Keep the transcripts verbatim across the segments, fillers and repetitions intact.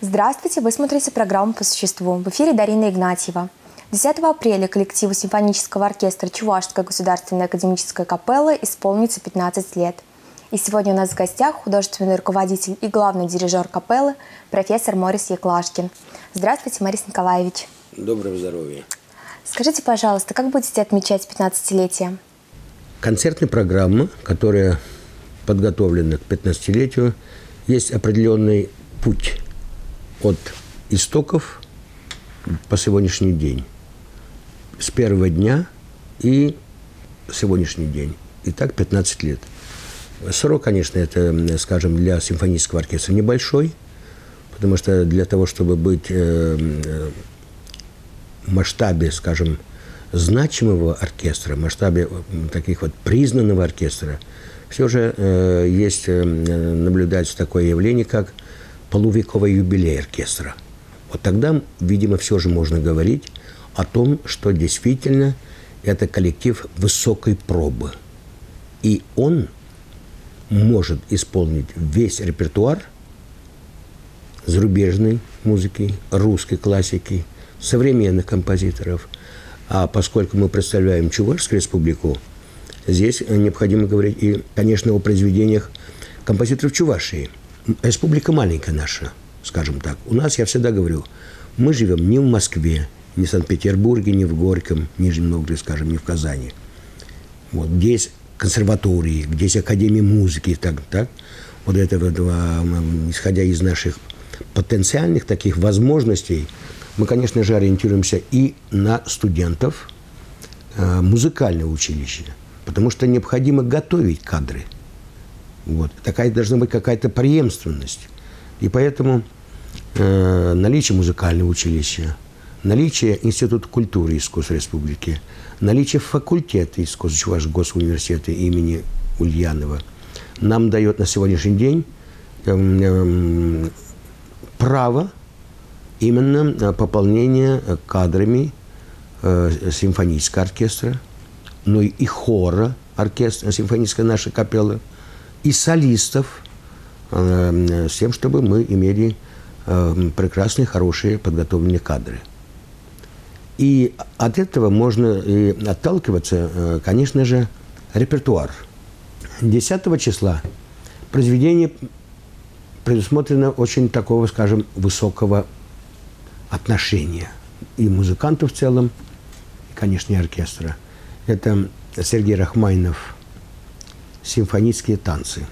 Здравствуйте, вы смотрите программу «По существу». В эфире Дарина Игнатьева. десятого апреля коллективу симфонического оркестра Чувашской государственной академической капеллы исполнится пятнадцать лет. И сегодня у нас в гостях художественный руководитель и главный дирижер капеллы профессор Морис Яклашкин. Здравствуйте, Морис Николаевич. Доброго здоровья. Скажите, пожалуйста, как будете отмечать пятнадцатилетие? Концертная программа, которая подготовлена к пятнадцатилетию, есть определенный путь от истоков по сегодняшний день. С первого дня и сегодняшний день. Итак, пятнадцать лет. Срок, конечно, это, скажем, для симфонического оркестра небольшой, потому что для того, чтобы быть в масштабе, скажем, значимого оркестра, в масштабе таких вот признанного оркестра, все же э, есть, э, наблюдается такое явление, как полувековый юбилей оркестра. Вот тогда, видимо, все же можно говорить о том, что действительно это коллектив высокой пробы. И он может исполнить весь репертуар зарубежной музыки, русской классики, современных композиторов. А поскольку мы представляем Чувашскую республику, здесь необходимо говорить и, конечно, о произведениях композиторов Чувашии. Республика маленькая наша, скажем так. У нас, я всегда говорю, мы живем не в Москве, не в Санкт-Петербурге, не в Горьком, Нижнем Новгороде, скажем, не в Казани. Вот, где есть консерватории, где есть академии музыки, так, так. Вот это, вот, исходя из наших потенциальных таких возможностей, мы, конечно же, ориентируемся и на студентов э, музыкального училища, потому что необходимо готовить кадры. Вот. Такая должна быть какая-то преемственность. И поэтому э, наличие музыкального училища, наличие Института культуры и искусств Республики, наличие факультета искусств Чувашского госуниверситета имени Ульянова нам дает на сегодняшний день э, э, право именно пополнение кадрами э, симфонического оркестра, но и хора оркестра, симфоническая наша капелла, и солистов, э, с тем, чтобы мы имели э, прекрасные, хорошие подготовленные кадры. И от этого можно и отталкиваться, э, конечно же, репертуар. десятого числа произведение предусмотрено очень такого, скажем, высокого отношения и музыкантов в целом, и, конечно, и оркестра. Это Сергей Рахманинов «Симфонические танцы».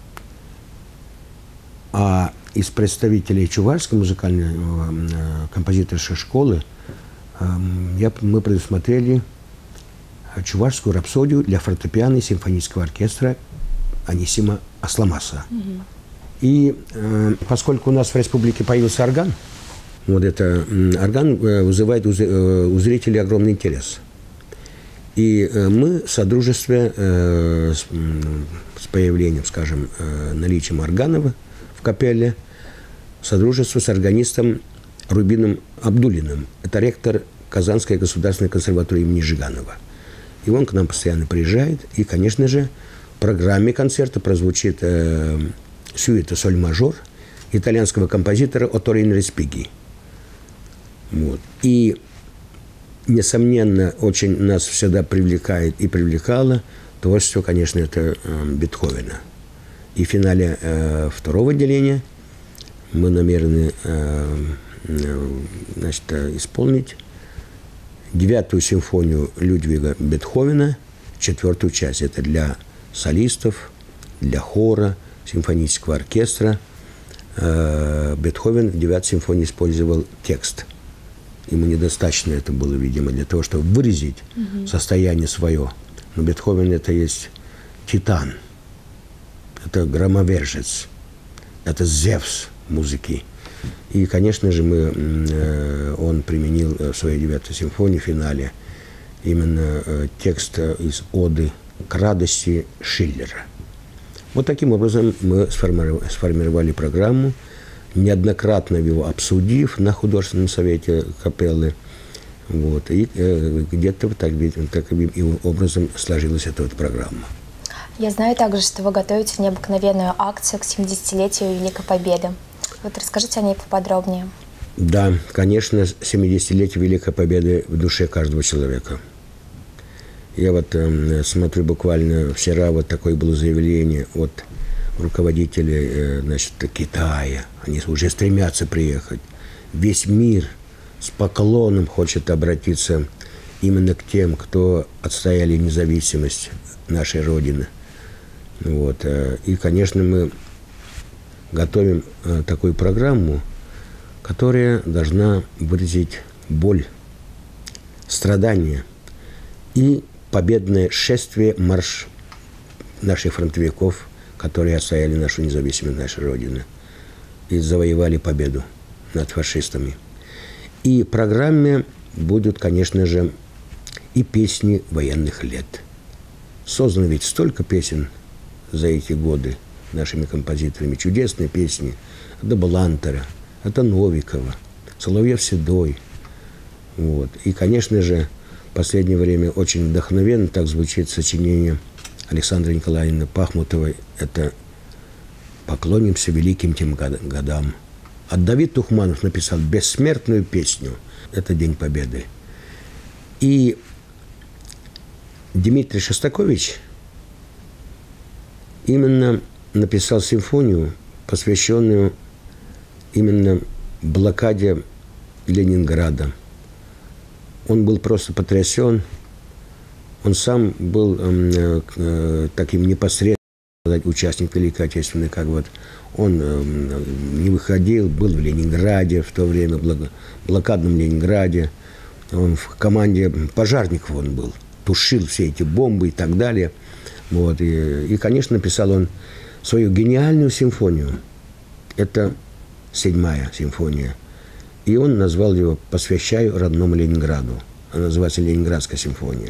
А из представителей Чувашской музыкальной э, композиторской школы э, я, мы предусмотрели чувашскую рапсодию для фортепиано и симфонического оркестра Анисима Асламаса. Mm-hmm. И э, поскольку у нас в республике появился орган, вот это орган вызывает у зрителей огромный интерес. И мы в содружестве э, с, с появлением, скажем, э, наличием органов в капелле, содружество с органистом Рубином Абдуллиным. Это ректор Казанской государственной консерватории имени Жиганова. И он к нам постоянно приезжает. И, конечно же, в программе концерта прозвучит э, сюита соль-мажор итальянского композитора Отторино Респиги. Вот. И, несомненно, очень нас всегда привлекает и привлекало творчество, конечно, это э, Бетховена. И в финале э, второго отделения мы намерены э, э, значит, исполнить девятую симфонию Людвига Бетховена, четвертую часть. Это для солистов, для хора, симфонического оркестра. Э, Бетховен в девятой симфонии использовал текст. Ему недостаточно это было, видимо, для того, чтобы выразить mm-hmm. состояние свое. Но Бетховен – это есть титан, это громовержец, это Зевс музыки. И, конечно же, мы, э, он применил в своей девятой симфонии в финале именно э, текст из оды к радости Шиллера. Вот таким образом мы сформировали, сформировали программу, неоднократно его обсудив на художественном совете капеллы. Вот, и э, где-то так, таким образом сложилась эта вот программа. Я знаю также, что вы готовите необыкновенную акцию к семидесятилетию Великой Победы. Вот расскажите о ней поподробнее. Да, конечно, семидесятилетие Великой Победы в душе каждого человека. Я вот э, смотрю, буквально вчера вот такое было заявление от руководителей э, значит, Китая. Они уже стремятся приехать. Весь мир с поклоном хочет обратиться именно к тем, кто отстояли независимость нашей Родины. Вот. И, конечно, мы готовим э, такую программу, которая должна выразить боль, страдания и победное шествие, марш наших фронтовиков, которые отстояли нашу независимость нашей Родины и завоевали победу над фашистами. И в программе будут, конечно же, и песни военных лет. Создано ведь столько песен за эти годы нашими композиторами. Чудесные песни. Это Балантера, это Новикова, Соловьев-Седой. Вот. И, конечно же, в последнее время очень вдохновенно так звучит сочинение Александры Николаевны Пахмутовой. Это «Поклонимся великим тем годам». А Давид Тухманов написал бессмертную песню. Это День Победы. И Дмитрий Шостакович именно написал симфонию, посвященную именно блокаде Ленинграда. Он был просто потрясен. Он сам был э, э, таким непосредственным участником Великой Отечественной, как вот он э, не выходил, был в Ленинграде в то время, в блокадном Ленинграде. Он в команде пожарников он был, тушил все эти бомбы и так далее. Вот. И, и, конечно, написал он свою гениальную симфонию. Это седьмая симфония. И он назвал его «Посвящаю родному Ленинграду». Она называется «Ленинградская симфония».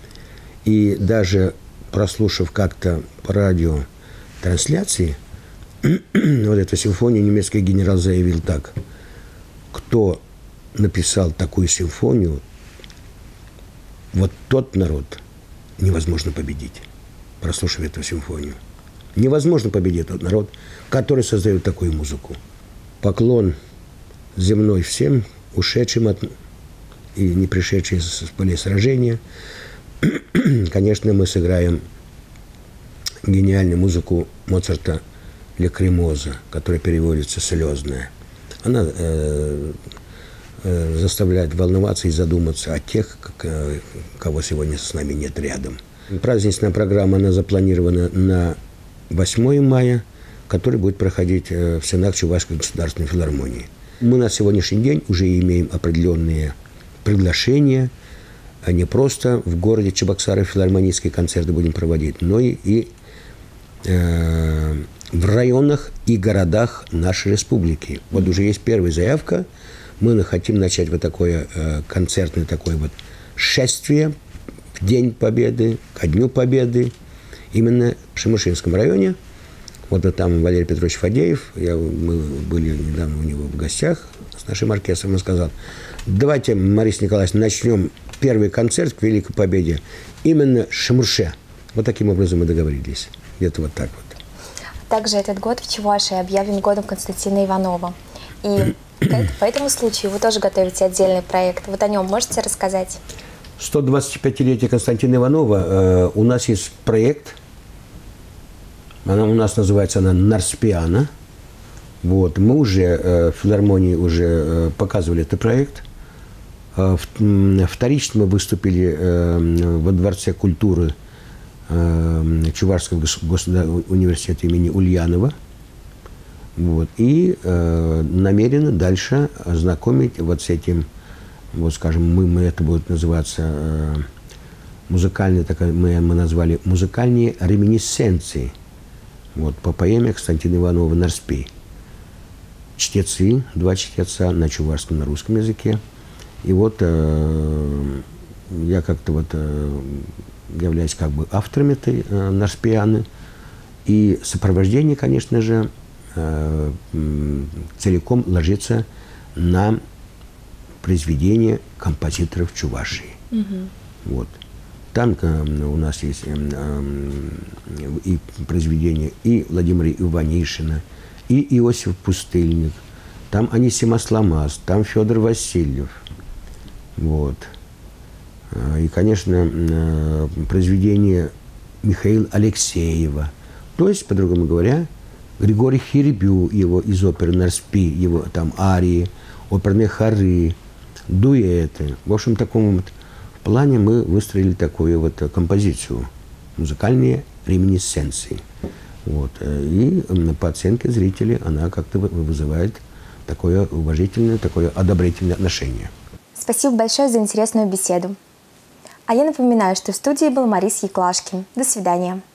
И даже прослушав как-то по радио трансляции, вот эту симфонию, немецкий генерал заявил так: кто написал такую симфонию, вот тот народ невозможно победить, прослушав эту симфонию. Невозможно победить тот народ, который создает такую музыку. Поклон земной всем, ушедшим от и не пришедшим с полей сражения. Конечно, мы сыграем гениальную музыку Моцарта «Лакримоза», которая переводится «слезная». Она э, э, заставляет волноваться и задуматься о тех, как, кого сегодня с нами нет рядом. Праздничная программа, она запланирована на восьмое мая, который будет проходить в стенах Чувашской государственной филармонии. Мы на сегодняшний день уже имеем определенные приглашения, а не просто в городе Чебоксары филармонические концерты будем проводить, но и, и э, в районах и городах нашей республики. Вот уже есть первая заявка. Мы хотим начать вот такое э, концертное такое вот шествие в День Победы, ко Дню Победы, именно в Шемушинском районе. Вот там Валерий Петрович Фадеев, я, мы были недавно у него в гостях с нашим оркестром, он сказал: давайте, Мариса Николаевна, начнем первый концерт к Великой Победе именно в Шемурше. Вот таким образом мы договорились. Где-то вот так вот. Также этот год в Чувашии объявлен годом Константина Иванова. И по этому случаю вы тоже готовите отдельный проект. Вот о нем можете рассказать? сто двадцать пятилетие Константина Иванова. Э, у нас есть проект. Она у нас называется она «Нарспиана». Вот. Мы уже э, в филармонии уже э, показывали этот проект. Э, вторично мы выступили э, во Дворце культуры э, Чувашского государственного университета имени Ульянова. Вот. И э, намерены дальше ознакомить вот с этим, вот скажем, мы, мы это будет называться э, музыкальные, так, мы, мы назвали музыкальные реминисценции. Вот, по поэме Константина Иванова «Нарспей». Чтецы, два чтеца на чувашском, на русском языке. И вот э, я как-то вот э, являюсь как бы автором этой э, «Нарспианы». И сопровождение, конечно же, э, целиком ложится на произведения композиторов Чувашии. Mm-hmm. Вот. Там у нас есть и произведения и Владимира Иванишина, и Иосиф Пустыльник, там Анисимас Ламас, там Федор Васильев. Вот. И, конечно, произведение Михаила Алексеева. То есть, по-другому говоря, Григорий Хирбю, его из оперы «Нарспи», его там арии, оперные хоры, дуэты. В общем, в таком вот плане мы выстроили такую вот композицию, музыкальные реминисценции. Вот. И по оценке зрителей она как-то вызывает такое уважительное, такое одобрительное отношение. Спасибо большое за интересную беседу. А я напоминаю, что в студии был Марис Яклашкин. До свидания.